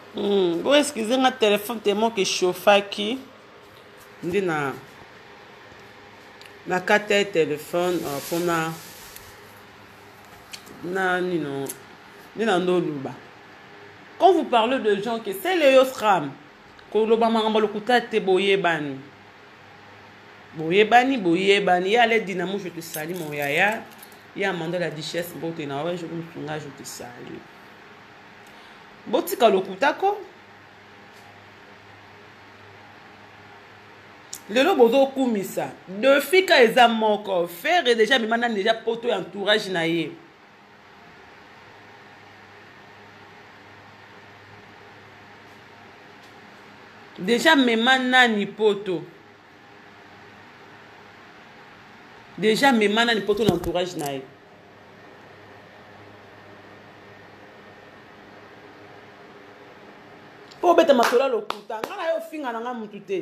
Bon, excusez-moi, téléphone tellement que chauffaki. Ndi na carte téléphone pour na ndoluba. Quand vous parlez de gens que c'est les Yosram, que l'obama ngambalokuta te boyebani. Boyebani, ya les dynamo je te salue mon yaya. Ya manda la duchesse bote na ouais je te salue. Botika lokutako. Lelo bozo kumisa. De fika eza moko. Faire déjà mais maintenant déjà poto entourage na ye. Déjà mema nani poto. Déjà mema nani poto l'entourage na ye. Po beta masola lokuta. Ngana yo finga na nga mutu te.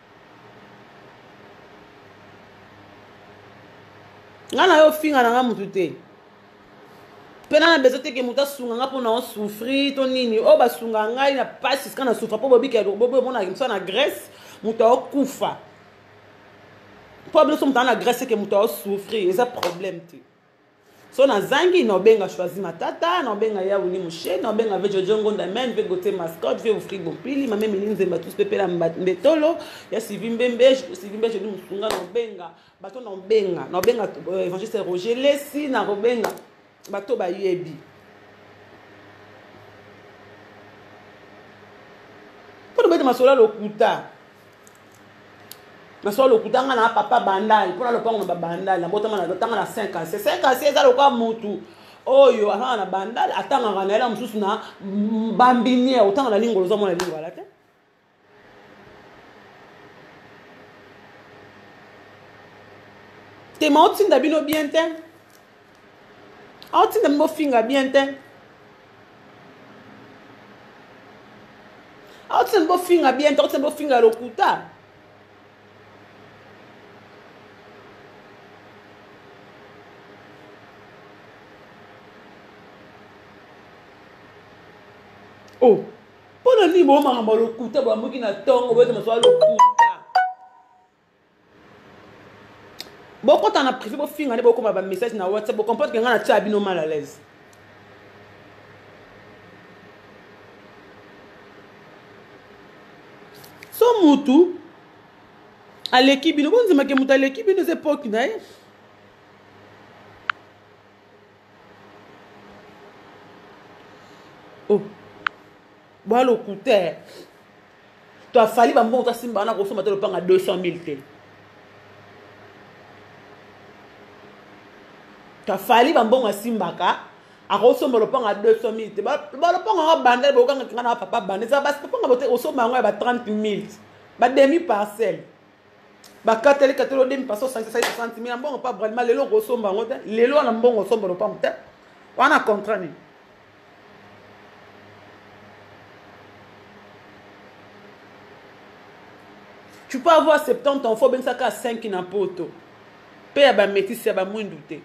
Ngana yo finga na nga mutu te. Pena na besoin te ke muta sunga nga pona on souffrir to nini. O ba sunga nga ina pasi kana souffra po bobi ke bobo mona kimso na Grèce muta o kufa. Problème so muta na Grèce ke muta o souffrir, eza problème te. So na zangi na benga choisi matata, na benga ya uni mushe, na benga vejo jongo ndamen, ve gote mascotte, ve offrir bon pili, mame mininze mbatus pepela mbetolo, ya sivimbe je ni musunga na benga, bato na benga évangéliste Roger Lesi na benga, bato ba yebi. Pour bete masola lokuta. Na so lokuta nga na papa bandal pona lopango na bandal na botama na tanga na 5 ans 5 ans eza lokwa mutu oyo atanga na bandal atanga na ela mususu na bambini otanga na lingolo zo mona lingolo te te mautinda bino bien te autinda mo finga bien te autinda mo finga bien te autinda mo finga lokuta. Oh, pour le niveau, on m'a le coup, t'as pas na tongue, on va te mettre le coup. Bon, quand on a préféré pour finir, on a beaucoup de messages dans WhatsApp, pour comprendre que on a tchabi no mal à l'aise. So mutu, à l'équipe, nous on dit que mutu à l'équipe, nous c'est pas qu'une aille. Oh. Bon, le coup, tu as fallu que tu aies simba na consommer le pain à 200 000 tel. Tu as fallu que tu aies simba à consommer le pain à 200 000 tel. Le pain à bandel, tu as papa bandel. Ça va, le pain à consommer à 30 000. Ba demi parcelle. Ba kateli demi parcelle 60 000. Bon, pas vraiment les lots consommer les lots na bon consommer le pain. On a contrat. Tu peux avoir 70 enfants, ben ça à 5 na poto. Paye ba métis, ba moins douter.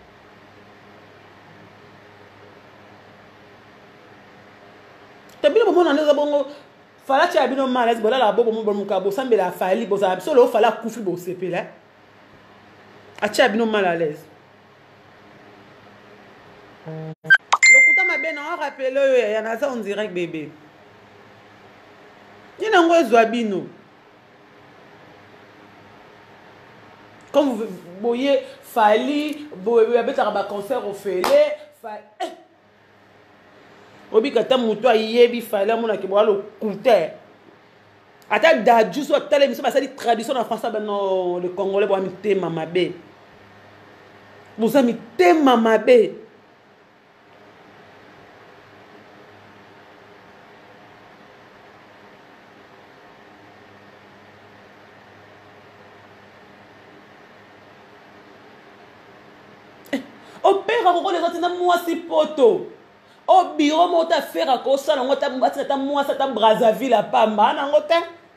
Tabino bon na bongo fala ti abino malaise bola la bobo mo muka bo sambe la fali bo za so lo fala kufi bo sepela. A ti abino mal à l'aise. Lokuta mabe na rappelle ya na ça en direct bébé. Ni na ngo zwabino. Comme vous voyez, Fali, vous avez un concert au Félé, Obi kata muto ayebi Fali amona ke bola le couter. Ata da juste au télé mission ça dit tradition en français ben non le congolais bo mi te mamabe. Vous ami te mamabe. Au père à les autres moi si poto au bureau moi ta faire à cause ça on ta moi ça ta Brazzaville à Pamba na ngote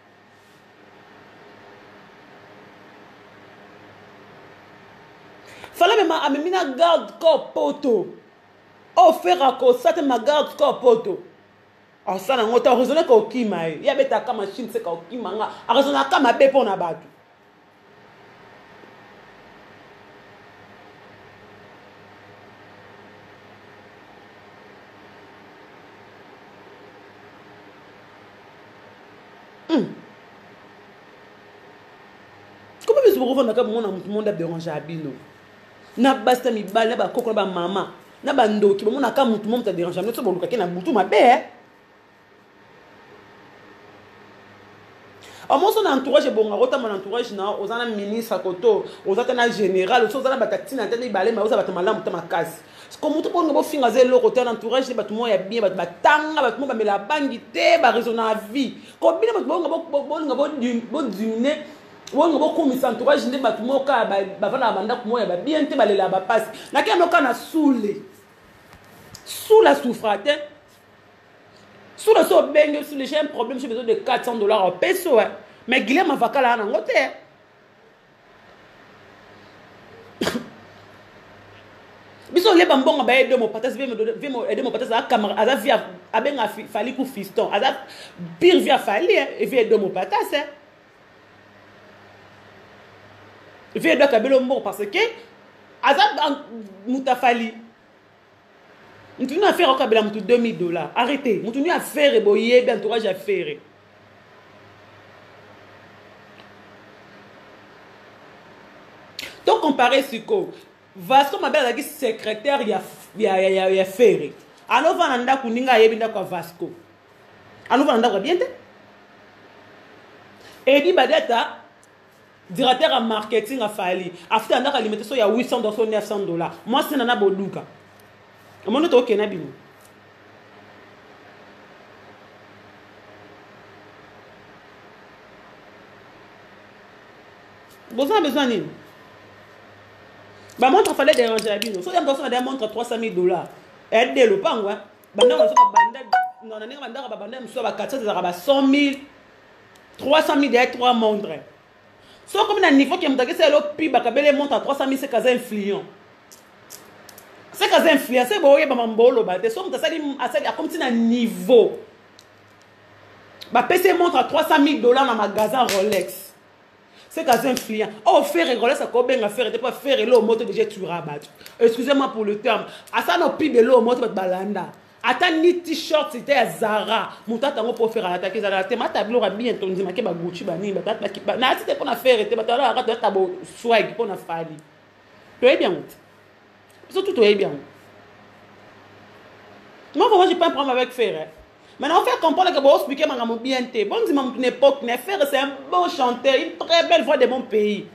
fallait même à mina garde corps poto au faire à cause ça ta ma garde corps poto Ah, ça n'a pas raisonné qu'au Kima. Il y avait ta machine, c'est qu'au Kima. A raisonné qu'à ma bébé pour n'abattre. Comment est-ce que vous revenez à mon monde a dérangé à Bino? Na basta mi bal, na ba koko na ba maman, na ba ndoki, mon aka mutu mon ta dérangé. Nous sommes luka na mutu ma bé. Au moins son entourage est bon, rota mon entourage na ozana ministre koto, ozana général, ozana batatina tena ibale ma ozana batamala muta makasi. Comme tout pour nous finir zéro côté entourage de bâtiment ya bien batanga bâtiment ba mela bangi te ba raisonner à vie. Comme bien bon dîner wongo bokumisa entourage nde batu moka bavana banda kumoya ba bien te balela ba passe na keno kana soule sous la souffrate sous le so benge sous les j'ai un problème j'ai besoin de $400 en peso mais Guillaume avakala na ngote biso le bambonga ba aider mon patas ve mo aider mon patas à camera à via abenga fali ku fiston à pire via fali et via aider mon patas Viens de Kabelo Mbo parce que Azab Moutafali. Nous tenons à faire au Kabela Moutou $2000. Arrêtez. Nous tenons à faire et boyer, bien entourage à faire. Donc comparé ce que Vasco ma belle a dit secrétaire il y a faire. Alors Vananda Kuninga yebinda kwa Vasco. Alors Vananda kwa bien. Et dit Badeta directeur en marketing a fallu. After on a limité ça il y a $800 $900. Moi c'est nana boduka. Moi ne toke na bino. Besoin ni. Ba montre fallait déranger à bino. So y a personne a montre $300,000. Aide le pas ouais. Banda on so banda non na ninga banda ba banda mso ba 400 za ba 100,000 300,000 derrière 3 montres. So comme un niveau qui me dit que c'est le pire, bakabele monte à 300,000 c'est cas influent. C'est cas influent, c'est bon, il y a bambolo, bah, so ça dit comme si un niveau. Bah PC montre à $300,000 dans magasin Rolex. C'est cas influent. Oh faire Rolex à combien à faire, t'es pas faire l'eau moto déjà tu rabat. Excusez-moi pour le terme. À ça no pire de l'eau moto balanda. Attends ni t-shirt c'était à Zara monta tango pour faire attaquer Zara te mata blora bien ton dima ke ba Gucci ba ni ba tata ki ba na c'était pour na faire te batala arrête ta bo swag pour na fali tu es bien surtout tu es bien moi vraiment j'ai pas un problème avec faire maintenant on fait comprendre que bon expliquer mangamo bien te bon dima mon époque ne faire c'est un bon chanteur une très belle voix de mon pays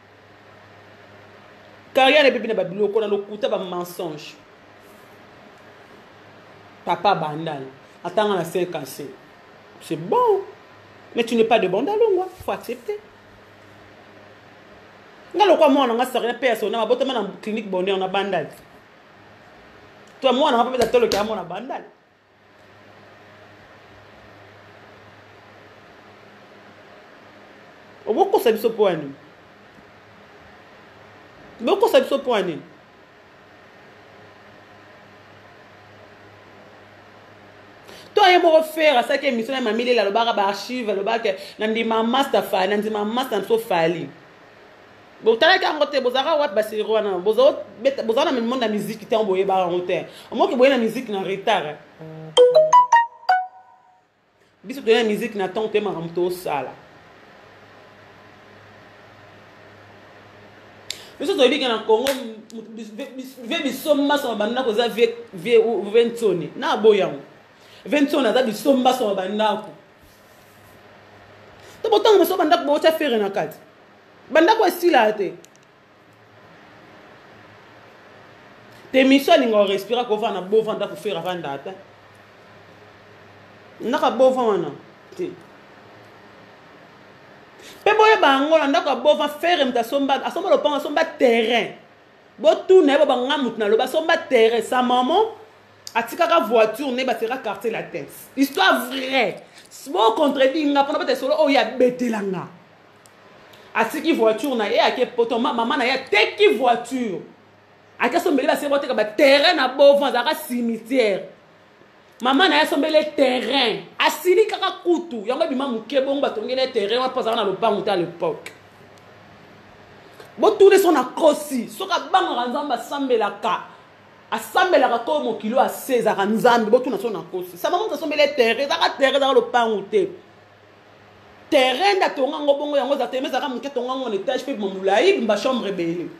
carrière les bébés na babilo ko na lokuta ba mensonge Papa Bandal, attends la 5 cassé. C'est bon. Mais tu n'es pas de Bandal, il faut accepter. Moi, on a rien personne, on a beau dans clinique bonheur, on a Bandal. Toi, moi, on a pas besoin de le on a Bandal. Beaucoup ça ce point. Beaucoup ça ce point. Toi et moi faire ça que émission na mamile la loba ba archive loba que nandi mama stafa nandi mama stanso fali bo tala ka ngote bozara wat ba sero wana bozana men monde la musique te envoyé ba honte moi que boye la musique na retard biso de la musique na ton tema ramto sala biso to bi kana Congo ve bisomma so banda ko za ve ventoni na boyango 20 ans na bisomba so bandako to botanga so bandako bo cha faire na kati bandako esila te te mission ngo respira ko va na bo vanda ko faire avant data na ka bo vana te pe boye bango na ndako bo va faire mta somba asomba lo panga somba terrain bo tourner bo banga mutna lo ba somba terrain sa maman atikaka voiture ne batera quartier la tête histoire vraie bon contredit nga pona peut solo o ya betelanga atiki voiture na ye ake poto maman na ya teki voiture ake so mbeli ba se boteka ba terrain na bovan za ka cimetière maman na sombele terrain asili kaka kutu yango bima muke bongo batongele terrain wa pasaka na lopango ta à l'époque bo tourner son akosi soka banga nzamba sambelaka asambelaka ko mo kilo a 16 a nzambe bo tourner son akosi sa maman sombele terrain za lopango te terrain da tonga ngo bongo yango za teme za ka muke tonga ngo étage pe momulai mba chambre belé.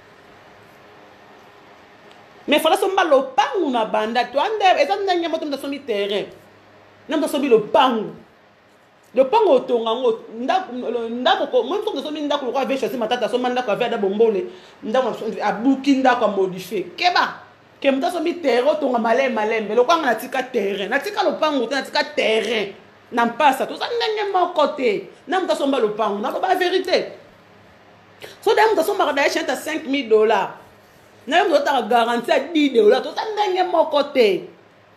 Mais il faut que le pangu na banda to ande eza ndenge moto mta sombi terrain na mta sombi le pangu otonga ngo ndako ko mo mto sombi ndako ko ave chasser matata so manda ko ave da bombole ndako abuki ndako modifier keba ke mta sombi terrain otonga malembe lo kwanga na tika terrain na tika le pangu na tika terrain na mpasa to za ndenge mo côté na mta somba le pangu na ba vérité so da mta somba da chanta $5,000 na yo motaka garantie à $10 to ndenge moko te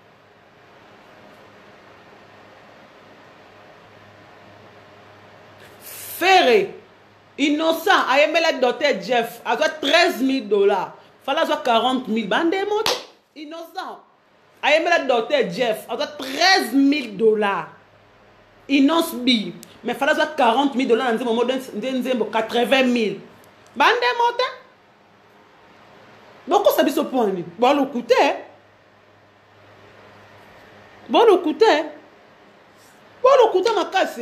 Ferré innocent ayemela docteur Jeff a $13,000 fala zo $40,000 bande moto innocent ayemela docteur Jeff a $13,000 innocent bi mais fala zo $40,000 na nzembo modo nzembo $80,000 bande moto. Beaucoup ça dit ce point. Bon le coûter. Bon le coûter ma casse.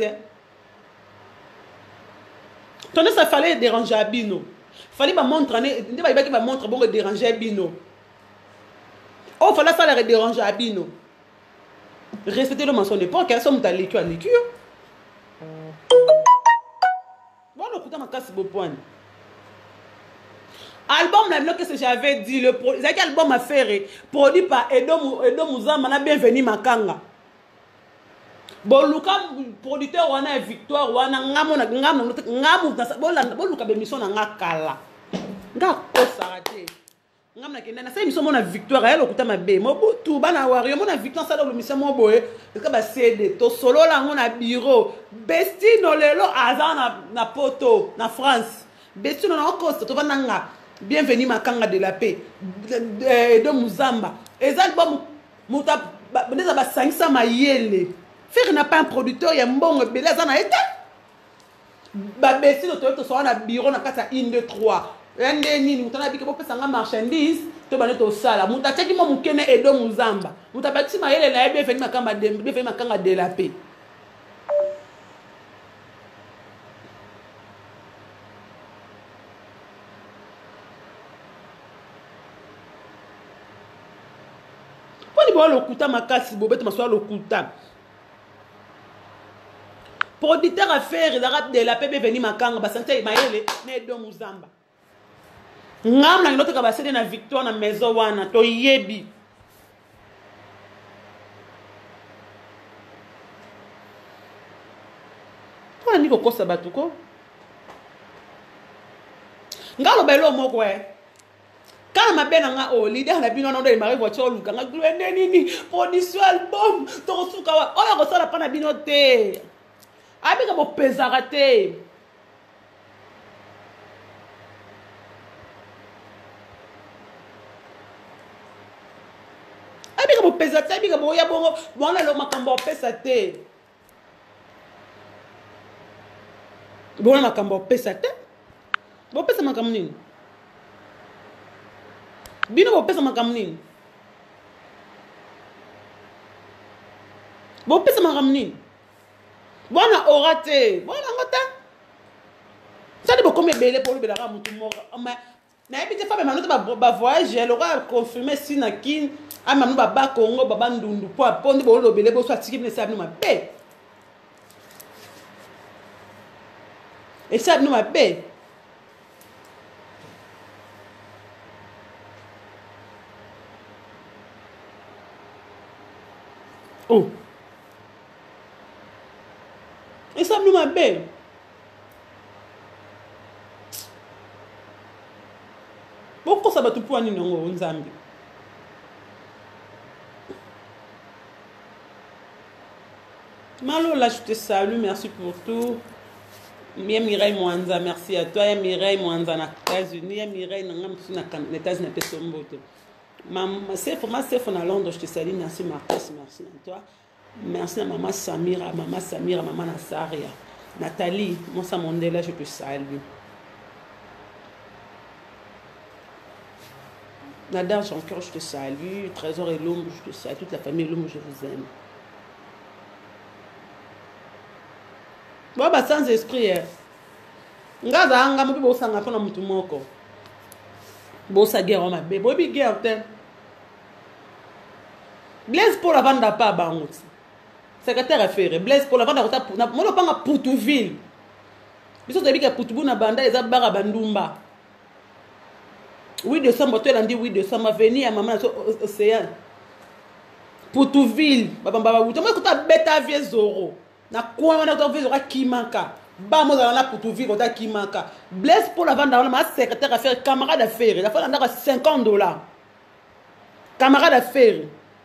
Tandis ça fallait déranger à Bino. Fallait ma montre ne va pas montre bon déranger à Bino. Oh fallait ça la déranger à Bino. Respecter le son époque, qu'elle somme ta l'écu à l'écu. Bon le coûter ma casse beau point. Album là que j'avais dit le c'est album a fait produit par Edo Muzamba na bienvenue Makanga. Bon luka producteur wana Victoire wana ngamu luka be mission na ngakala. Ngako sarate. Ngamna kenda na sa mission mona Victoire elle okuta mabe. Mobutu bana wario mona Victoire ça le mission mo boye. Est-ce que ba CD to solo la ngona bureau. Bestino lelo azana na poto na France. Bestino na okosta to bananga. Bienvenue Makanga de la paix de Muzamba. Et ça album muta beza ba sangisa mayele. Faire n'a pas un producteur ya mbongo beleza na été. Ba besi to so na bureau na kata 1 2 3. Ende nini mutana bike bo pesa nga marchandise to bane to sala. Muta teki mo mukene Edo Muzamba. Muta bati mayele na bienvenue Makanga de la paix. Lokuta makasi bobete maswa lokuta producteur à faire l'arab de la paix venu Makanga basante mayele na Edo Muzamba ngamla ndoto ka basede na Victoire na maison wana to yebi to ni ko kosa batuko ngalo belo moko quand ma belle nga o leader na bino ndo mari voiture luka nga glende nini production album to suka wa oyo ko sala pana bino te abika bo pezara te abika bo pezara te abika bo ya bongo bona lo makambo pesa te bona makambo pesa te bo pesa makambo nini bino bo pesa makambo nini bo pesa makambo nini bona orate bona ngota ça de combien belé pour le belaka mutu moko na ebite fa ba nota ba voyage elle aura confirmé si na kin ama no baba Congo baba ndundu po ndi bo lo belé bo so atiki ne sa no mabe et ça no mabe. Oh. Et ça nous m'a belle. Pourquoi ça va tout pour nous Nzambi? Malo, là, je te salue, merci pour tout. Mia Mireille Mwanza, merci à toi. Mireille Mwanza, aux États-Unis. Mireille, aux États-Unis. Ma chef à Londres, je te salue. Merci Marcus, merci à toi. Merci à maman Samira, maman Nassaria. Nathalie, Monsa Mondela, je te salue. Nadar Jean-Cœur, je te salue. Trésor et Loum, je te salue. Toute la famille Loum, je vous aime. Bon, bah, sans esprit, Ngaza anga mubi bosanga pona mutu moko. Bosa guerre o mabe. Bobi guerre te. Blaise pour la vendre pas bangot. Secrétaire affaire. Blaise pour la vendre ta na mono panga Poutouville. Biso te bika Poutouville na banda eza bara bandumba. Oui décembre tu lundi 8 décembre venir à maman océan. Poutouville baba baba wuto mo kuta beta vie zoro. Na kwa wana kuta vie zoro kimaka. Ba mo za na Poutouville kuta kimaka. Blaise pour la vendre ma secrétaire affaire camarade d'affaires. La fois on a $50. Camarade d'affaires.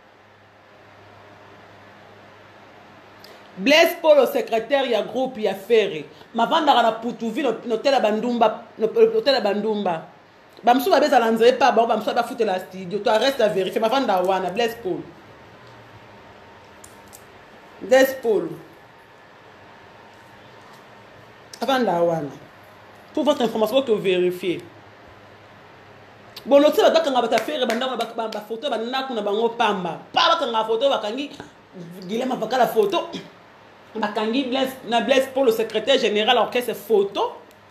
Blaise pour le secrétaire, il y a groupe, il y a ferry. Ma vendre à la Poutouville, l'hôtel à Bandumba, l'hôtel à Bandumba. Bamsou va baisser à l'entrée, pas bon, Bamsou va foutre la studio. Toi reste à vérifier. Ma vendre à Wana, Blaise Paul. Blaise Paul. Avant à Wana. Pour votre information, que vous vérifiez. Bon, l'autre, c'est que vous avez fait une photo, vous avez fait pamba. Pas que la photo, vous avez Guilhem a la photo. Bakangi Blaise pour le secrétaire général orchestre photo.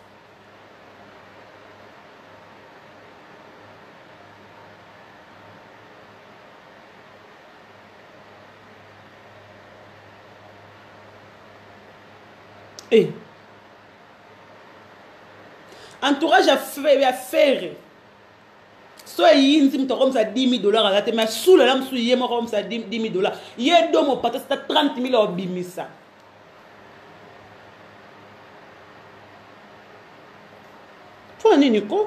Et entourage à faire. Soit il y a comme ça $10,000 à la tête, mais sous le lame, il y a comme ça $10,000. Il y a deux mots, peut-être 30,000 au bimisa. Toi, Nico.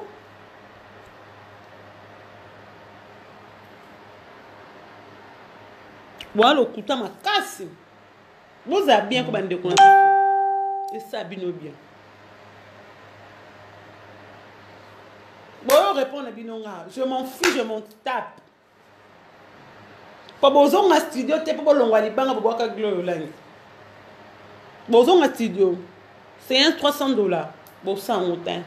Voilà, le coup, ma casse. Vous avez bien comme un décollage. Et ça, bien. Bon, répondre à Binonga. Je m'en fiche, je m'en tape. Pas besoin d'un studio, tu peux pas l'envoyer pour boire un glow. Besoin d'un studio. C'est un $300. Bon, ça, on t'aime.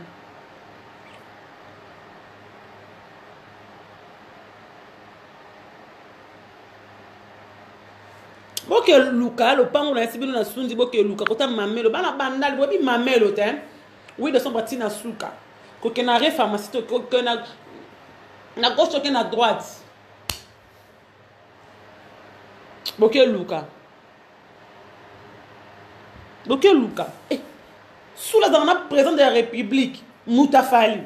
Bon, que Luca, le pan, on a essayé de la sundi, bon, que Luca, quand on m'a mis le ban à bandal, bon, il m'a mis le thème. Oui, de son bâti na souka. Qu'on a pharmacie, qu'on a gauche, qu'on a droite. Ok, Luca. Ok, Luca. Eh, sous la dans la présidente de la République, Moutafali.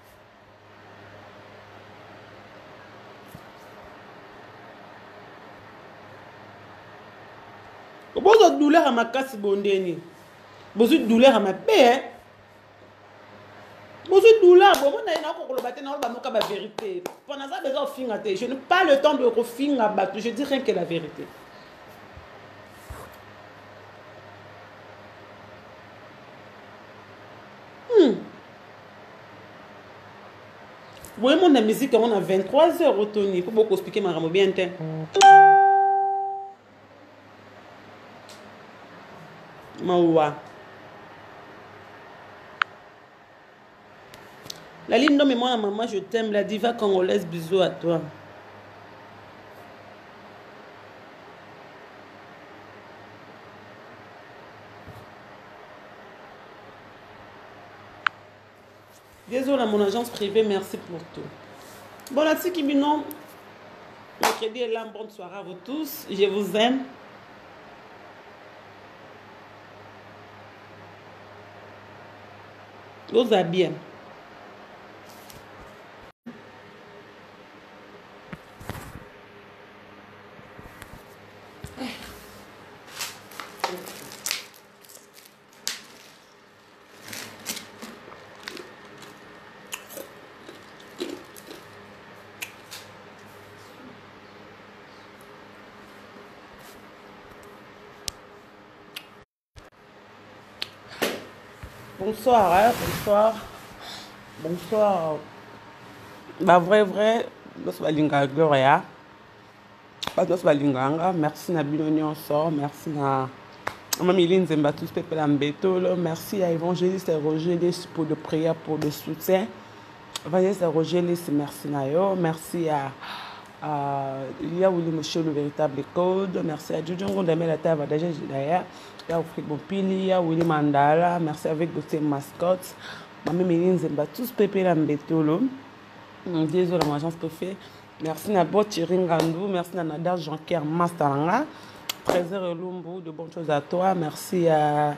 Besoin de douleur à ma casse bondeni. Besoin de douleur à ma paix. Besoin de douleur. Bon, moi, je la vérité. Pendant ça, je n'ai pas le temps de refinir à battre. Je dis rien que la vérité. Oui, mon musique, on a 23 heures au Tony. Il faut beaucoup expliquer ma rame bien. Maoua. La ligne, non, mais moi, maman, je t'aime. La diva congolaise, bisous à toi. Désolé à mon agence privée, merci pour tout. Bon, là, c'est qui non. Mercredi est là, bonne soirée à vous tous. Je vous aime. Vous allez bien. Bonsoir, hein, bonsoir. Bonsoir. Bah, vrai. nyonso balinga Gloria bato nyonso balinganga merci na bino nyonso merci na Mamie Nzemba tous Pepe Lambetolo merci à évangéliste Roger Les pour de prière pour le soutien évangéliste Roger Les merci na yo merci à il y a Willy Monsieur le véritable code merci à Jojo Ngondamé la terre va déjà d'ailleurs il y a Ofrik Bopili il y a Willy Mandala merci avec Gauthier Mascotte Mamie Nzemba tous Pepe Lambetolo désolé mon agence préférée merci na Thierry Ngandou merci na Nadar Jean-Pierre Mastaranga Trésor Lumbu, de bonnes choses à toi. Merci à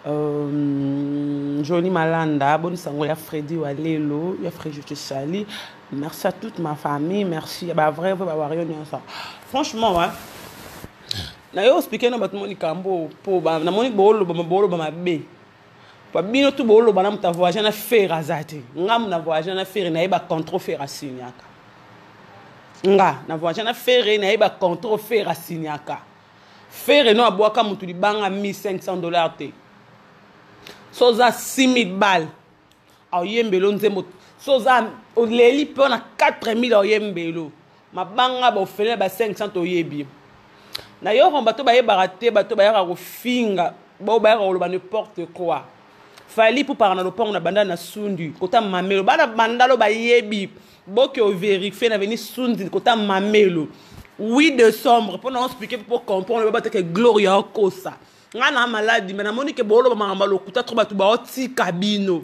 Johnny Malanda, bonne sango, il y a Freddy Walelo, il y a Freddy Chali. Merci à toute ma famille, merci. Bah vrai, vous avoir rien ça. Franchement, ouais. Na yo expliquer na batmo ni kambo po ba na moni bolo ba mabe. Pa bino tu bolo ba na mta voyage na faire azati. Ngam na voyage na faire na iba contrôle faire asinyaka. Nga na voyage na faire na iba contrôle faire asinyaka. Faire no aboaka mutu li banga $1,500 te. Soza 6,000 balles. Au yembelo nzembo. Soza oleli pe na 4,000 au yembelo. Ma banga ba ofele ba 500 oyebi. Na yo bato ba yebara te bato ba yaka ko finga. Ba ba yaka ko n'importe quoi. Fali pour parler na lopango na banda na sundu. Kota mamelo bana bandalo ba yebi. Boke o vérifier na veni sundi kota mamelo. 8 décembre pour nous expliquer pour comprendre que Gloria Okosa ngana maladi mais na moni ke bolo ba mangamba lokuta trop batu ba oti kabino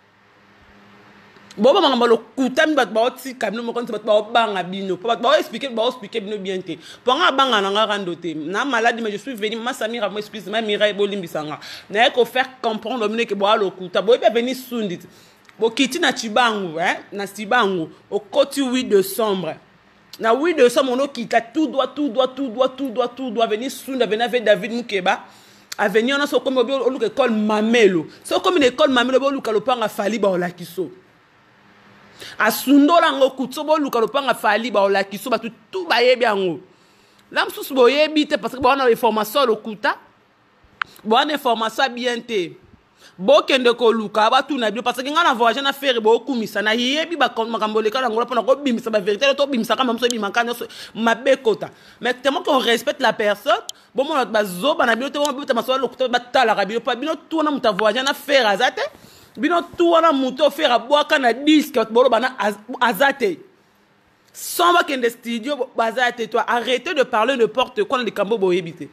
boba mangamba lokuta mi batu ba oti kabino mo konti batu ba banga bino pour batu ba expliquer bino bien te pour nga banga na nga rando te na maladi mais je suis venu ma Samira moi excuse ma Mireille bolimbisanga na ko faire comprendre moni ke bo lokuta bo be venir sundit bo kiti na Chibangu na Chibangu au côté 8 décembre. Na 8 décembre, on a tout doit venir sous avec David Moukeba. À venir, on a comme une école Mamelo. C'est comme une école Mamelo, on a le Fali Baolakiso. À Sundo, on a Kutso, on a le Fali Baolakiso, tout baye bien. Là, on sous boye bite parce que on a l'information au Kuta. Bon, information bien té. Bokende ko luka ba tu na bio parce que ngana voyage na faire beaucoup misa na yebi ba makambo le kala ngola pona ko bimisa ba vérité to bimisa kama mso bimaka nyoso mabekota mais tellement qu'on respecte la personne bon mon ba zo ba na bio te bon ba maso lo kuta ba tala ka bio pa bino tu na muta voyage na faire azate bino tu na muto faire boaka na disque bolo bana azate sans ba kende studio bazate toi arrêtez de parler n'importe quoi dans les cambo boyebité.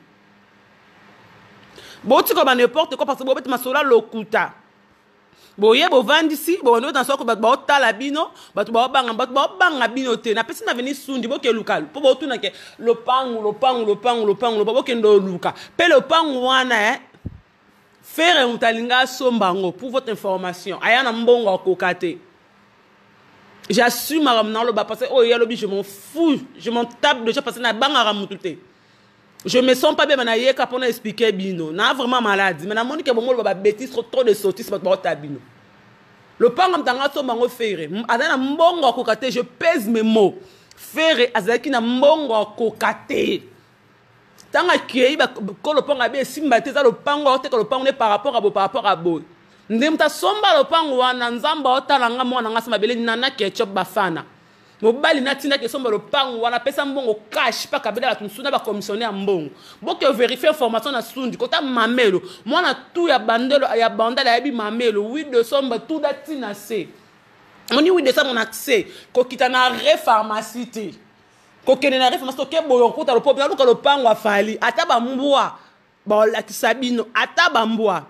Bon, tu comme n'importe quoi parce que vous ma sola lokuta. Boye bo vandisi bo no dans soko ba tala bino ba banga bino te na pesi na venir sundi bo ke local po bo tuna ke lopangu bo ke ndo luka pe lopangu wana faire mutalinga sombango pour votre information aya na mbongo kokate. J'assume à ramener le bas parce que oh ya lobi je m'en fous je m'en tape de ça parce que na banga ramutute. Je me sens pas bien manaye quand on a expliqué bino. Na vraiment malade. Mais na moni ke bomo ba bêtise trop de sottises ba ta bino. Le pan comme tanga so mango faire. Adana mbongo kokate, je pèse mes mots. Faire azaki na mbongo kokate. Tanga kiei ba ko le pan abe simba te za le pango te ko le pan ne par rapport à bo. Ndemta somba le pan wana nzamba otalanga mwana ngasa mabele nana ketchup bafana. Mobali na tina ke somba le pango wana pesa mbongo cash pa kabela tunsuna ba commissionnaire mbongo boke vérifier information na sundi kota mamelo mwana tout ya bandelo ya bandala ya bi mamelo 8 décembre tout da tina se moni 8 décembre on accès ko kitana re pharmacie te ko kenena re pharmacie ke boyo kota le pop na le pango afali ata ba mbwa ba la kisabino ata ba mbwa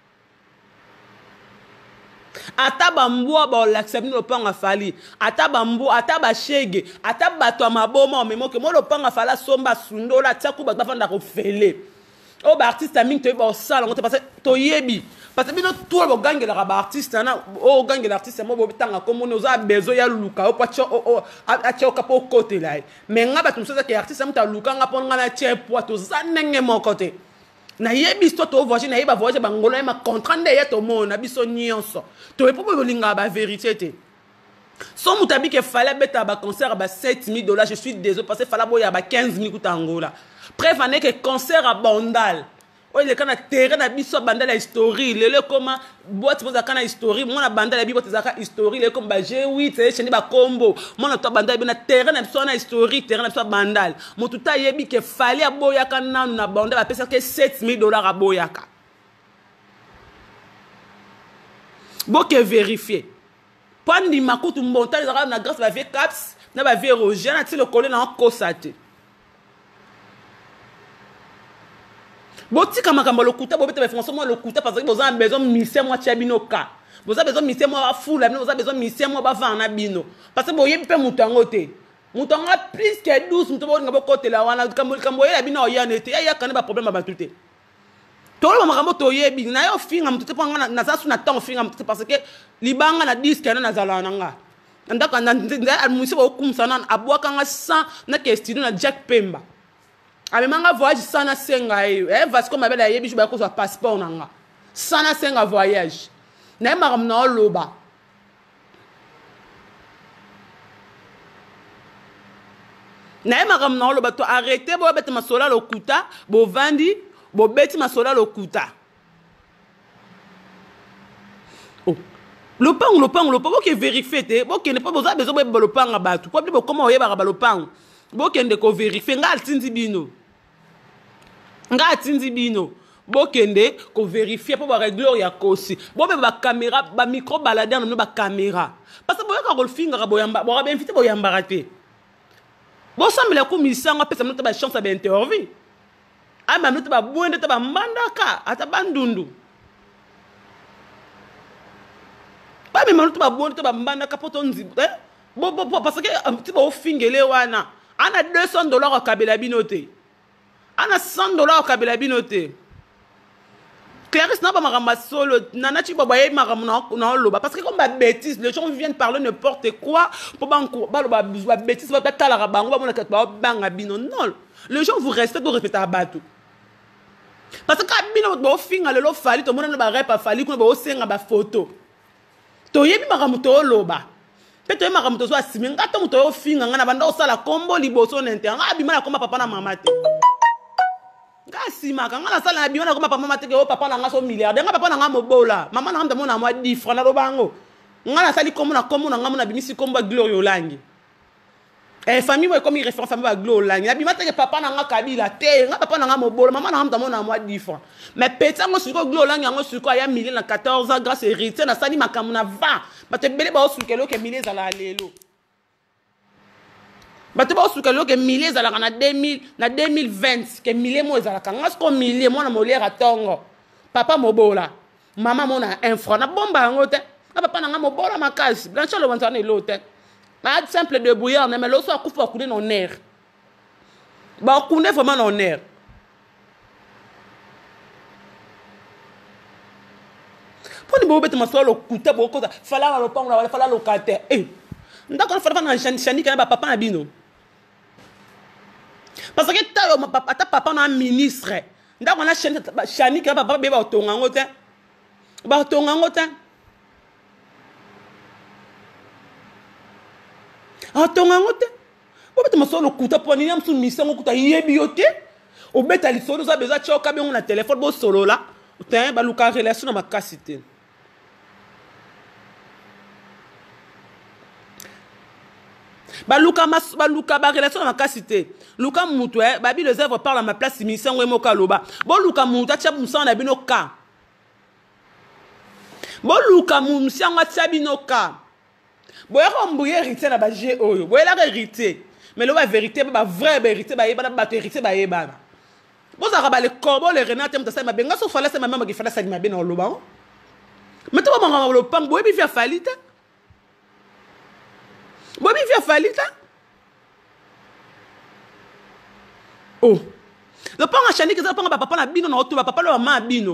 ataba mbwa ba l'accepter le pan afali ataba mbwa ataba shege ataba to maboma memo ke mo le pan afala somba sundola tsaku ba fanda ko fele o ba artiste aming to ba sala ngote parce to yebi parce que bino tout le gangue la ba artiste na o gangue l'artiste mo bo bitanga comme nous a besoin ya luka o kwacho o acho kapo côté là mais ngaba tumsoza ke artiste muta luka ngapon ngana tie poids to zanenge mon côté. Na yebi sto to voyage na yeba voyage bangolo ma contrainte ya to mona biso nyonso to e popo bolinga ba vérité te so mutabi ke fallait beta ba concert ba $7,000 je suis désolé parce que fallait boya ba 15,000 kuta Angola bref ané que concert à Bandal oyo eleka na terrain na biso bandala ya histori lelo ekoma boîte mozalaka na histori mwana bandala ya bibote ezalaka histori lelo ekoma ba G8 echeni bakombo mwana to bandala bi na terrain na biso na histori terrain na biso bandala motu ta yebi ke fali aboyaka nanu na bandala bapesa ke $7,000 aboyaka boke vérifier pandi makutu montagne ezalaka na grâce ba vie caps na ba vie roger na ti lokolo na kosa te botika makambo lokuta bobeta ba information mo lokuta parce que boza besoin mission moi tia bino ka boza besoin mission moi ba fula bino boza besoin mission moi ba vana bino parce que boyebi pe mutango te mutango plus que 12 muto bo ngabo côté la wana kambo yela bino oyane te ya kana ba problème ba tuté tolo makambo to yebi na yo finga muto te panga na sasu na temps finga muto parce que libanga na 10 kana na zala nanga ndaka na almusi ba okumsa na abwaka nga 100 na question na Jack Pemba amemanga voyage sana senga e Vasco mabela yebi juba ko so passeport nanga sana senga voyage na maram na loba na maram na loba to arrêter bo beta masola lokuta bo vandi bo beti masola lokuta oh lopang boke vérifier te boke ne pas besoin de lopanga batu po bi comment oyeba ba lopang boke ndé ko vérifier nga altindi bino nga atindi bino bokende ko vérifier pour ba régler ya kosi bo be ba caméra ba micro balader no ba caméra parce que boyaka ko finga boyamba bo ba inviter boyamba raté bo sambela ko misanga pesa mno ba chance ba interview ama mno ba bonde ba mandaka ata bandundu ba me mno ba bonde ba mandaka potonzi bo parce que ti ba ofingele wana ana $200 akabela binote ana $100 akabela binote Clarisse n'a pas maramba solo nana tu boye maramba na loba parce que comme ba bêtise les gens viennent parler n'importe quoi pour banco ba bêtise ba tala rabango ba mona ba banga bino non les gens vous respectent vous répéter à bateau parce que bino bo finga le lo fali to mona ba repa fali ko ba osenga ba photo to yebi maramba to loba peto yema kamuto so asimi ngata muto yo finga ngana banda osala kombo liboso nente ngabima na koma papa na mama te ngasima ngana sala na biona koma papa mama te ke papa na ngaso milliardaire nga papa na ngamo bola mama na ngamta mona mwa 10 francs na lobango ngana sali kombo na ngamu na bimisi kombo Glory Olangi famille moi comme référence famille ba Glory Olangi na bimata ke papa na nga kabila te nga papa na ngamo bola mama na ngamta mona mwa 10 francs mais peta ngo suko Glory Olangi ngo suko ya million na 14 ans grâce héritier na sali makamu na 20 bate bele ba osukelo ke milliers za la lelo bate ba osukelo ke milliers za la na 2020 ke milliers mo za la kanga sko milliers mo na molière atongo papa mobola mama mo na 1 franc na bomba ngo te na papa na nga mobola makasi blanche lo wantana elote na simple de bouillard mais lo so akufa kuné non air ba kuné vraiment non air poni bo bete masolo kuta bo koza fala lo pango wala fala locataire ndako fala na chani kana ba papa na bino parce que ta ma papa ta papa na ministre ndako na chani kana papa be ba tonga ngote ba tonga ngote tonga ngote bo bete masolo kuta poni nyam su misango kuta yebi yote o beta li solo za beza choka be ngona téléphone bo solo la te ba luka relation na makasité baluka ba relation na makasité luka mutu babi les œuvres parlent à ma place mission we moka loba bo luka mutu atia musanga na bino ka bo luka musanga atia bino ka bo rombuye héritier na ba G oyo bo la héritier mais le vérité ba vrai vérité ba yeba ba héritier ba yeba bo za ba le corbeau le renate mta ma benga so fala sa mama ki fala sa ma bino loba mais to ba ngama lo pang bo bi fi falita Bobi via falita. Oh. Le panga chani que ça panga papa na bino na otu papa lo mama bino.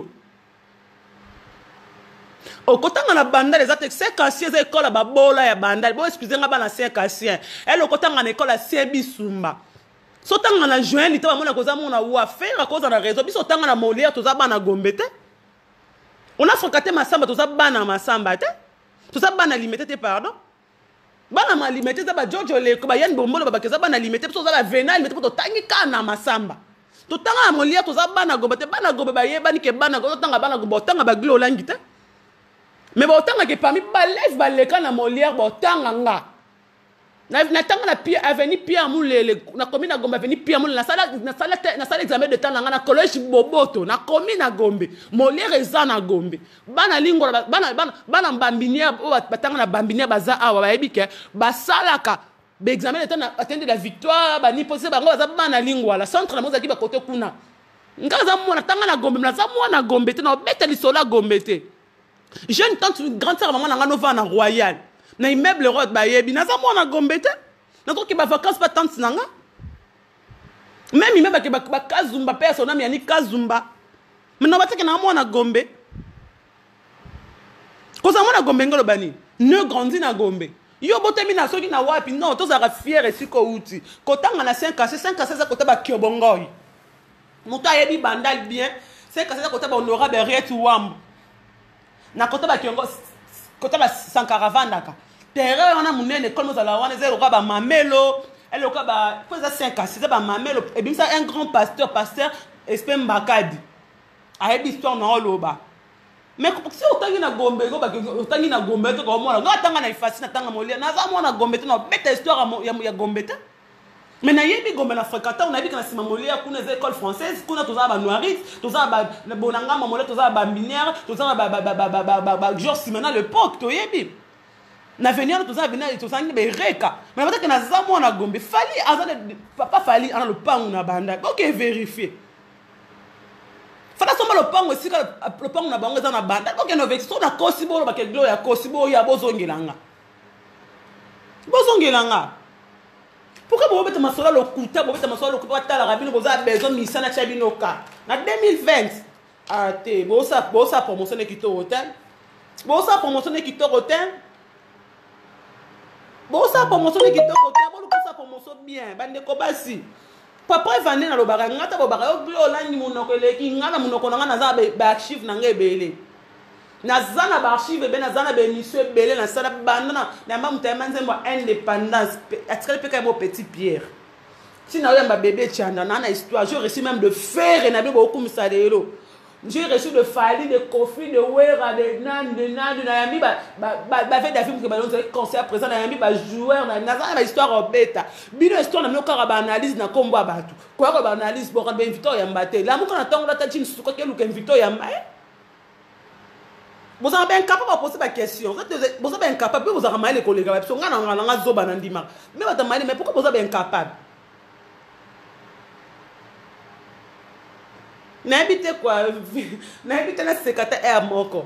O kotanga na banda les attaques c'est cassien c'est école ba bola ya banda. Bo excusez nga ba na c'est cassien. Elle o kotanga na école c'est bisumba. So tanga na juin lita ba mona koza mona wa faire cause na réseau biso tanga na molière to za bana gombete. On a fréquenté masamba to za bana masamba te. To za bana limité pardon. Bana ma limité za ba Jojo le ko ba yan bombo ba keza bana limité so za ba venal limité to tangi kana masamba totanga Molière toza bana gombe te bana gombe ba yebani ke bana gombe totanga bana gombe tanga ba glo langi te mais ba tanga ke parmi balève ba leka na Molière ba tanga nga na tanga na Pierre avenue Pierre Moulele na commune na Gombe avenue Pierre Moulele na sala examen de temps na collège Boboto na commune na Gombe Molière eza na Gombe bana lingola bana mbambinia batanga na bambinia baza awa ba yebike basalaka ba examen de temps na atteindre la victoire ba ni posé bango baza bana lingola centre na moza ki ba côté kuna ngaza mona tanga na Gombe na za mona Gombe te na beta lisola Gombe te jeune tante grande sœur maman na nova na Royal na immeuble road ba yebi na za mona Gombe te na to ki ba vacances pas tante nanga même immeuble ke ba Kazumba personne na ni Kazumba mais na bateke na mona Gombe ko za mona Gombe ngolo bani ne grandi na Gombe yo botemi na soki na wapi non to za fier esiko uti kotanga na 5 za kota ba kiobongoi muta yebi bandal bien 5 za kota ba honorable Riet Wambu na kota ba kiongo kota ba sankaravanda ka terre on a munene comme ça la wana zero ka ba mamelo elle ka ba poza 5 ba mamelo et bien ça un grand pasteur Espem Bakadi a yebi histoire na oloba mais si otangi na Gombe go ba otangi na Gombe to ko mona nga tanga na ifasi na tanga Molière na za mona Gombe to na beta histoire ya Gombe te mais na yebi Gombe na fréquenta on a vu que na sima Molière kuna za école française kuna to za ba noiriste to za ba bonanga Molière to za ba minière to za ba Georges Simena l'époque to yebi na venir to za venir to za ni be reka mais peut-être que na za mona Gombe fali azana papa fali ana le pangu na banda OK vérifier fana soma le pango sika le pango na bango za na banda donc no vex so na kosibo ba ke gloria kosibo ya bozongelanga pourquoi vous mettez masola le kuta vous mettez masola le kuta tala rabino vous avez besoin misana chabinoka na 2020 ah te bosa promotion ekito hotel bosa promotion ekito hotel bosa promotion ekito hotel bolu bosa promotion bien bande ko basi papa evande na lobaka ngata bobaka yo glola ni munoko eleki ngana munoko na ngana za ba archive na ngebele na zana ba archive be na zana be émission belé na sala banda na mba mutayama nzembo indépendance atikale peka mo petit Pierre si na yamba bébé tchanda na histoire j'ai reçu même de fer na bebo okumisa lelo j'ai reçu de Fali de Kofi de Wera de Nan na yami ba fait des films que ba donner concert présent na yami ba joueur na zana ba histoire beta bino histoire na myoka ba analyse na kombo abatu kwa ba analyse bo ka ba invito ya mbate la muko na tango la tachini suko ke luka invito ya mbae. Vous avez incapable de poser la question. Vous avez incapable, vous avez mal les collègues. Mais pourquoi vous avez incapable? N'habitez quoi? N'habitez la secrétaire à Moko.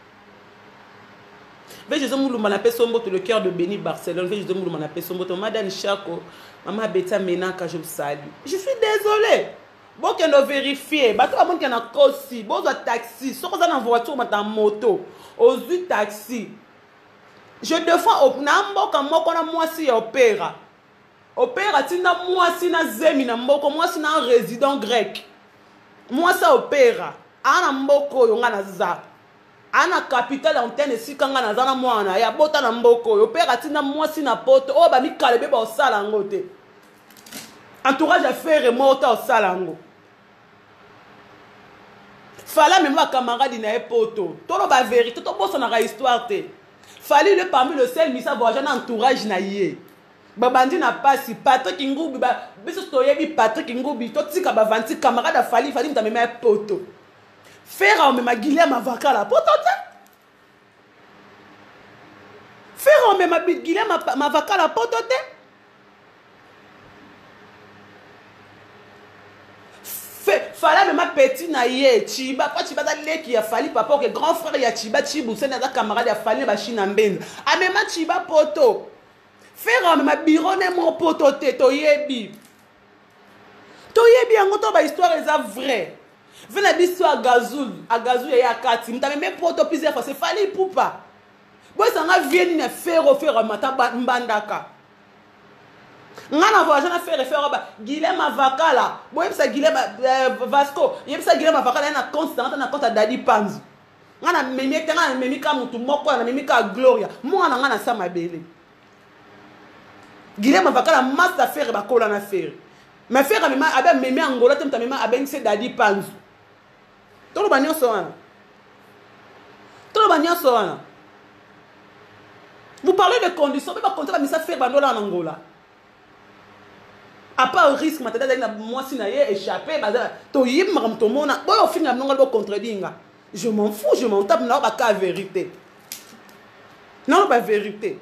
Je suis le cœur de Béni Barcelone. Je suis Madame Chako, Maman Beta Menaka, je vous salue. Je suis désolé. Bon qu'on a vérifié, bah tout le monde qui a un taxi, bon un taxi, soit qu'on a une voiture, mais en moto, aux taxi. Je défends au nambo quand moi qu'on a moi si opéra, opéra si na moi si na zemi na mboko moi si na un résident grec, moi ça opéra, ana mboko yonga na za, ana capitale antenne si kanga na zana moi na ya bota na mboko, opéra si na moi si na poto, oh bah mi kalebe ba osala ngote. Entourage à faire et mort au salango. Fallait même ma camarade n'a pas poto. Tout la vérité, tout bon na histoire te. Fallait le parmi le seul misa voyage na entourage na yé. Babandi na pasi Patrick Ngoubi ba biso toyebi Patrick Ngoubi to tika ba 20 camarade a fallait mta même poto. Faire on me Guillaume avocat la poto te. Faire on me Guillaume avocat la poto te. Fallait même petit na yé Chiba pas Chiba dale qui a fallu papa que grand frère ya Chiba Chibu c'est na camarade a fallu ba china mbenza a même Chiba poto faire même bureau ne mon poto te to yebi angoto ba histoire est vrai venez l'histoire à Gazoul ya kati mta même poto plusieurs fois c'est fallu poupa boy ça nga vieni na faire mata mbandaka ngana voyage na faire ba Guilhem Avakala boye ça Guilhem Vasco yebisa Guilhem Avakala na compte Daddy Panzu ngana memi ka mutu moko na memi ka Gloria mwana ngana sama bele Guilhem Avakala master faire ba kola na faire Mais faire même avec même Angola tem même avec c'est Dadi Panzu. Tout le bagnon soana. Tout le bagnon soana. Vous parlez de conditions, mais pas compter la mise à faire bandola en Angola. À part le risque, maintenant moi si naie échappé, to yim maram to mona, bon au final non le contredire. Je m'en fous, je m'en tape non pas vérité. Non pas vérité.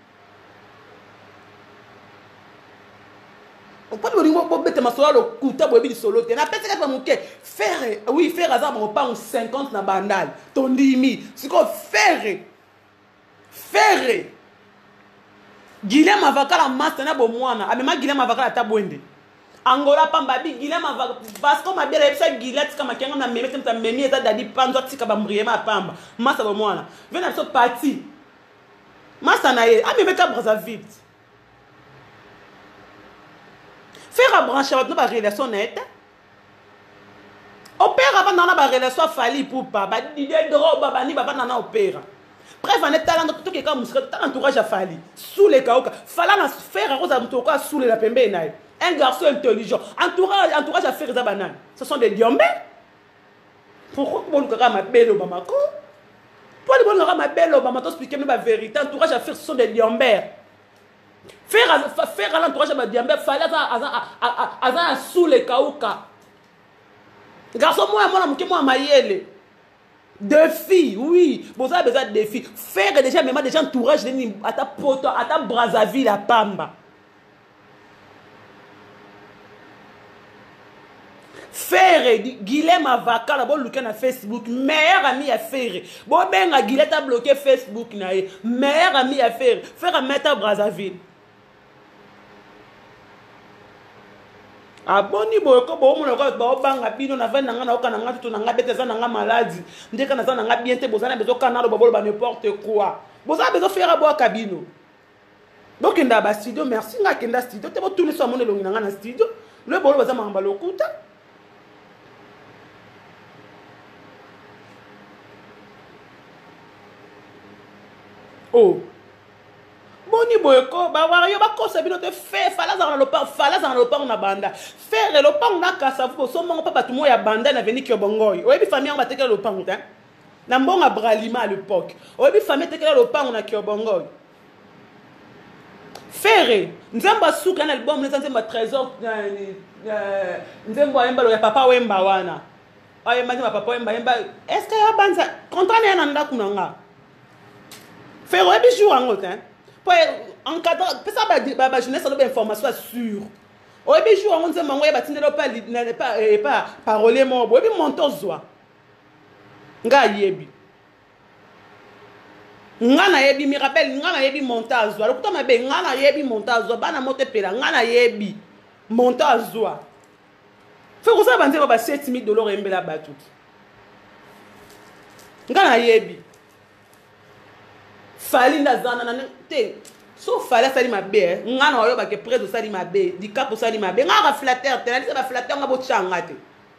On peut dire que bête ma sola le couta bobi di solo te na pèse ka muke faire oui faire hasard on pas 50 na bandal ton dimi c'est quoi faire Guilhem avaka la master na bo mwana amema Guilhem avaka la tabwende Angola pamba bi Guilhem avaka parce que ma belle epsa Guilhet kama kenga na meme temta memi eza dadi panzo tika ba mbriema pamba masa bo mwana vena so parti masa na ye ameme ka Brazzaville faire à brancher votre relation nette. Opéra avant dans la relation fali pour pas. L'idée de robe bani baba nana opéra. Bref, on est talent tout quelqu'un muscle entourage à fali. Sous les kaoka. Fala na faire à rose à sous la pembe naï. Un garçon intelligent. Entourage à faire des bananes. Ce sont des diambés. Pourquoi on ne ma belle au Bamako? Pourquoi on ne ma belle au Bamako? Expliquez moi la vérité. Entourage à faire ce sont des diambés. Faire à l'entourage de Diambé, fallait à sous les kaouka. Garçon, moi, maïele. Défi, oui. Vous avez besoin de défis. Faire déjà, même des gens entourage à ta poto, à ta Brazzaville, à Pamba. Faire Guilhem Avaka, la bonne look na Facebook, meilleur ami à faire. Bon, ben, Guilhem a bloqué Facebook, meilleur ami à faire. Faire à mettre à Brazzaville. Aboni boyoko bo mo ko ba banga bino na vena nga na okana nga tutu na nga beteza na nga maladie ndeka na za na nga bien te bozana bezo kana lo babolo ba n'importe quoi bozana bezo faire bo kabino donc nda ba studio merci nga kenda studio te bo tous les soirs mon elongi na nga na studio le bolo baza mamba lokuta oh boni boyeko ba wario ba kosa bino te fe fala za na lopang na banda faire lopang na kasa fu so mongo pa batu mo ya banda na veni ki obongoy oyebi famille ba tekela lopang ta na mbonga bralima à l'époque oyebi famille tekela lopang na ki obongoy faire nzemba suka na album nzemba trésor nzemba yemba lo ya papa wemba wana ayemba nzemba papa wemba est-ce que ya banza contrat na ndaku na nga faire oyebi jour angote hein en cadre ça ba jeunesse a information sûre au début jour on dit mango ya batindelo pas parole mo bo bi monto zwa nga yebi nga na yebi mi rappelle nga na yebi montage zwa lokuta mabe nga na yebi montage zwa bana mote pela nga na yebi montage zwa fait ko ça banze ba $7,000 embela batut nga na yebi fali ndazana na te so fali sali mabe ngana oyo ba ke prezo sali mabe di capo sali mabe ngara flatter te na ba flatter ngabo changa te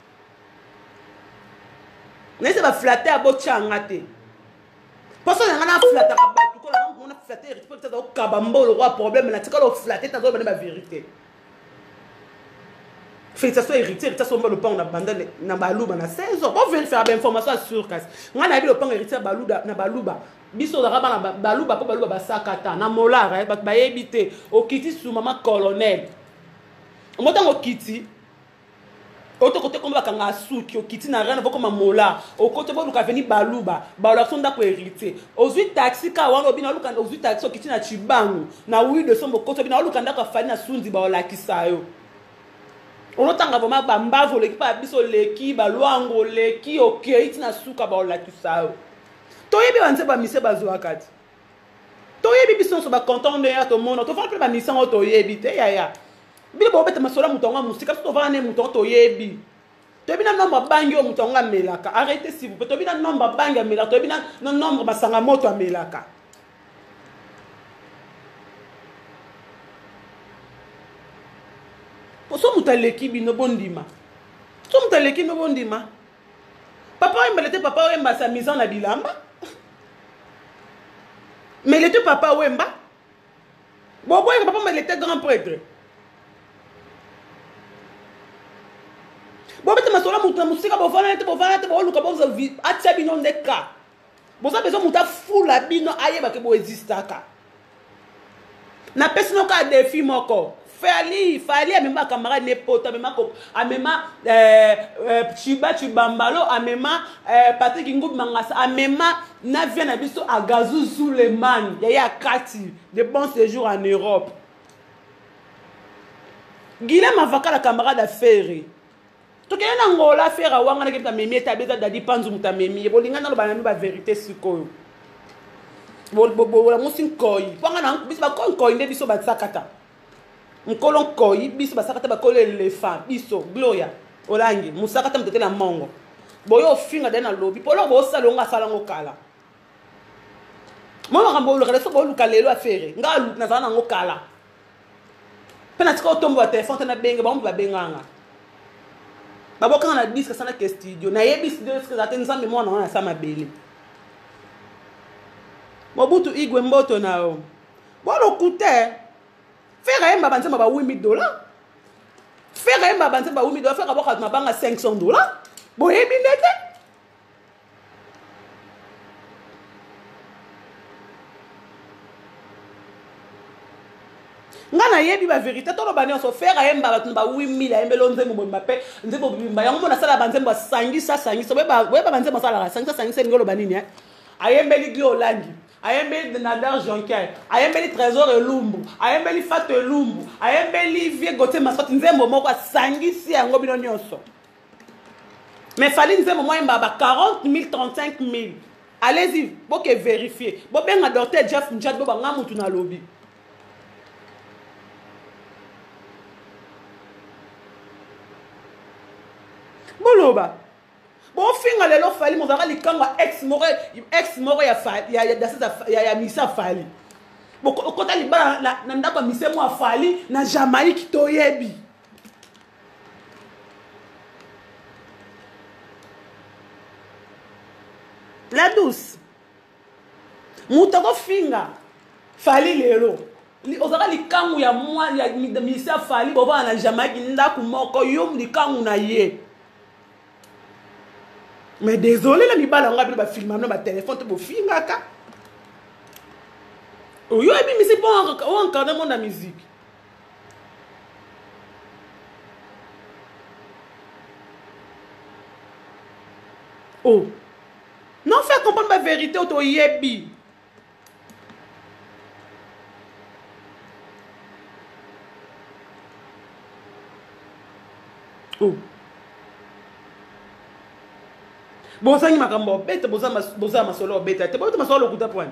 nese ba flatter bo changa te parce que ngana flatter ka ba ko la on flatter tu peux te au kabambo le roi problème na tika lo flatter ta zo ba la vérité félicitations héritier félicitations le pan na banda na baluba na 16 ans on veut faire information sur casse ngana bi le pan héritier baluda na baluba biso da bana baluba ko baluba basakata na molara ba yebite okiti su mama colonel motango okiti oto kote komba kanga suki okiti na rana voko mamola okote bo luka veni baluba ba la sonda ko héritier ozui taxi ka wana obina luka ozui taxi okiti na chibangu na wi de sombo kote obina luka ndaka fani na sundi ba la kisayo onotanga voma ba mbavo leki pa biso leki ba lwango leki okiti na suka ba la kisayo toyebi banze ba mise bazwa kati toyebi biso so ba content de ya to mono to fa pe ba mise ngo toyebi te ya bi bo beta masola mutonga musika to va ne mutonga toyebi toyebi na nombre bangi o mutonga melaka arrêtez s'il vous plaît toyebi na nombre bangi melaka toyebi na nombre basanga moto melaka so mutaleki bino bondima so mutaleki no bondima papa embelete papa emba sa mise en bilamba. Mais il était papa Wemba. Bon, papa, mais il était grand prêtre. bobete masola mutu na musika bovana te boluka boza atia bino ndeka boza besoin mutu afula bino ayeba ke boexistaka na pesi no ka défi moko fali amema camarade nepoto amema Chibambalo amema Patrick Ngoubi Mangasa amema navia na biso Agazou Suleiman yaya kati de bons séjours en Europe Guilhem avocat la camarade affaire tokene na ngola affaire wanga na keta memi etabeza dadi panzu mutamemi bolingana lo bananu ba vérité sikoyo bola musin koyi wanga na biso ba koyi nde biso batsakata Nkolon koyi biso basakata bakolo elephant biso gloria olangi musakata mtete na mongo boyo finga dena lobi polo bo salonga salango kala mama kambo lo kala so bo luka lelo affaire nga lu na zana ngokala pena tiko tombo wa telefone tena benga ba mba benganga baboka na biska sana ke studio na yebis de ce que za tenzambe mwana wana sama bele Mobutu Igwe Mboto nao bolo kute faire un babanze ba $8,000 faire un babanze ba $8,000 faire aboka na banga $500 boye binete ngana yebi ba vérité to lo bani on so faire un babanze ba $8,000 embelo nzembo mbape nzembo bimba yango mona sala banze ba sangisa so be babanze ba sala sangisa ngolo banini ayembeli Gliolangi ayembeli Nadar Jonker ayembeli Trésor Elumbu ayembeli Fat Elumbu ayembeli Vie Gauthier Masot nzembo moko asangisi yango bino nyonso mais fali nzembo mo yemba 40,000 35,000 allez-y boke vérifier bo benga docteur Jeff Njad bo banga mutu na lobby boloba bon finga lelo fali mo zaka likanga ex moko ya misa fali bon kota libala na ndako mise mo fali na Jamaïque toyebi la douce mutako finga fali lelo ozaka likangu ya mwa ya misa fali boba na Jamaïque ndako moko yom likangu na ye. Mais désolé, la mibala on va filmer no ba téléphone to bo finga ka. Oh yo ebi mi c'est bon on encadre mon la musique. Oh. Non faire comprendre ma vérité au to yebi. Oh. Bosangi makambo bete boza masolo bete te boza masolo kuta point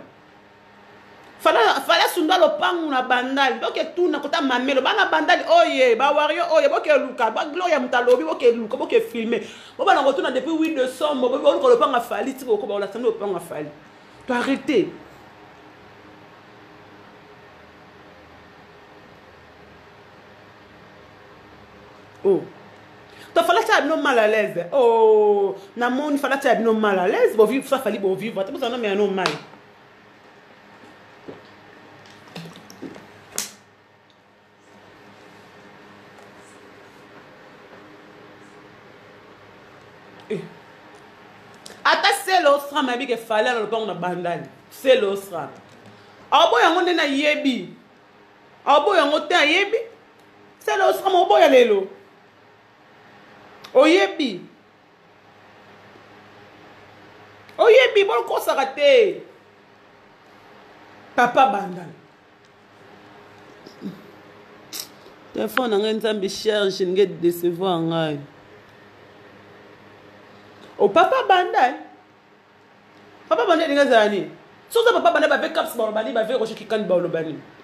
fala sunda lo pangu na bandali boke tuna kota mamelo bana bandali oye ba wario oye boke luka ba gloria mutalobi boke luka boke filmer bo bana kotuna depuis 8 décembre bo ko lo panga fali tiko ko ba la samlo panga fali to arrêter oh tu fallait que tu mal à l'aise. Oh, il fallait que tu mal à l'aise. Bon vivre, ça fallait bon vivre. Tu peux ça mais un mal. Ata c'est l'ostra mais que fallait le pont na bandani. C'est l'ostra. Abo yango na yebi. Abo yango te yebi. C'est l'ostra mo boya lelo. Oyebi bon ko sarate papa bandan téléphone nga nzambe cherche nge décevoir ngai o papa bandan nga zani so papa bandan ba caps ba bani ba ve ko shiki kan ba lo bani